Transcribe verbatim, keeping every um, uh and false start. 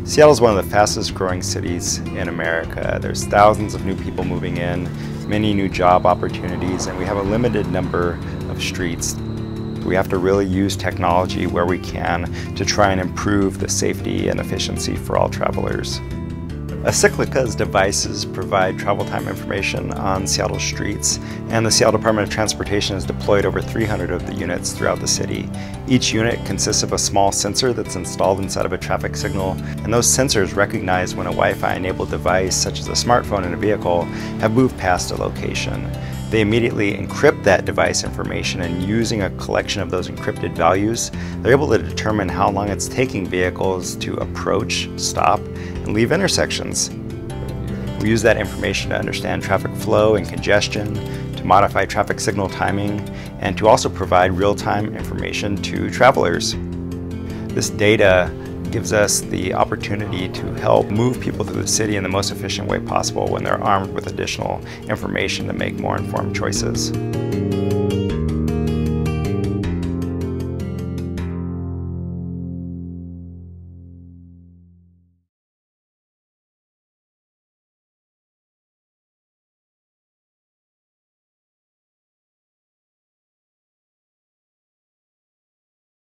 Seattle is one of the fastest growing cities in America. There's thousands of new people moving in, many new job opportunities, and we have a limited number of streets. We have to really use technology where we can to try and improve the safety and efficiency for all travelers. Acyclica's devices provide travel time information on Seattle streets, and the Seattle Department of Transportation has deployed over three hundred of the units throughout the city. Each unit consists of a small sensor that's installed inside of a traffic signal, and those sensors recognize when a Wi-Fi enabled device, such as a smartphone in a vehicle, have moved past a location. They immediately encrypt that device information, and using a collection of those encrypted values, they're able to determine how long it's taking vehicles to approach, stop, and leave intersections. We use that information to understand traffic flow and congestion, to modify traffic signal timing, and to also provide real-time information to travelers. This data gives us the opportunity to help move people through the city in the most efficient way possible when they're armed with additional information to make more informed choices.